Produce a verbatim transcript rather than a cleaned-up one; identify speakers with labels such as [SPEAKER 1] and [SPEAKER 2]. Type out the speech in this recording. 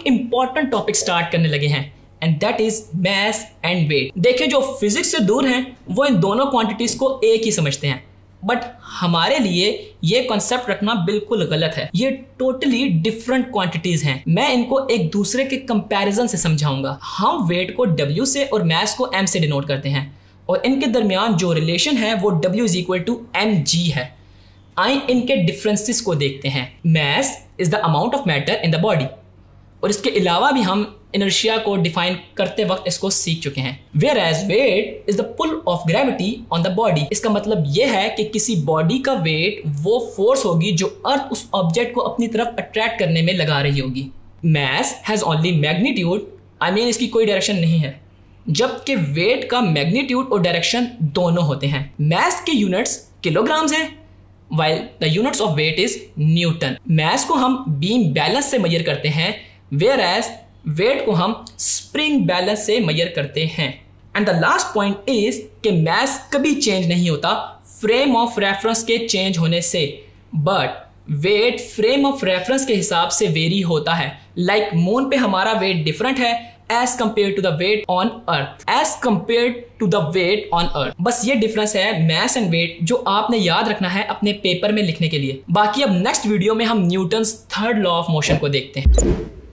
[SPEAKER 1] एक important topic start करने लगे हैं and that is mass and weight. देखिए, जो फिजिक्स से दूर हैं वो इन दोनों क्वांटिटीज को एक ही समझते हैं, बट हमारे लिए ये कॉन्सेप्ट रखना बिल्कुल गलत है। ये टोटली डिफरेंट क्वांटिटीज हैं। मैं इनको एक दूसरे के कंपैरिजन से समझाऊंगा। हम वेट को W से और मास को M से डिनोट करते हैं और इनके दरमियान जो रिलेशन है वो W is equal to M G है। आइए इनके डिफरेंसेस को देखते हैं। Mass is the amount of matter in the body, और इसके अलावा भी हम इनर्शिया को डिफाइन करते वक्त इसको सीख चुके हैं। Whereas weight is the pull of gravity on the body. इसका मतलब यह है कि किसी बॉडी का वेट वो फोर्स होगी जो अर्थ उस ऑब्जेक्ट को अपनी तरफ अट्रैक्ट करने में लगा रही होगी। Mass has only magnitude, I mean इसकी कोई डायरेक्शन नहीं है, जबकि वेट का मैग्नीट्यूड और डायरेक्शन दोनों होते हैं। मास के यूनिट्स किलोग्राम्स हैं, while the units of weight is newton. Mass को हम बीम बैलेंस से मेजर करते हैं, whereas वेट को हम स्प्रिंग बैलेंस से मेजर करते हैं। And the last point is कि मास कभी चेंज नहीं होता फ्रेम ऑफ रेफरेंस के चेंज होने से, but weight frame of reference के हिसाब से वेरी होता है। लाइक like मून पे हमारा वेट डिफरेंट है as compared to the weight on earth, as compared to the weight on earth. बस ये डिफरेंस है मास एंड वेट जो आपने याद रखना है अपने पेपर में लिखने के लिए। बाकी अब नेक्स्ट वीडियो में हम Newton's third law of motion को देखते हैं।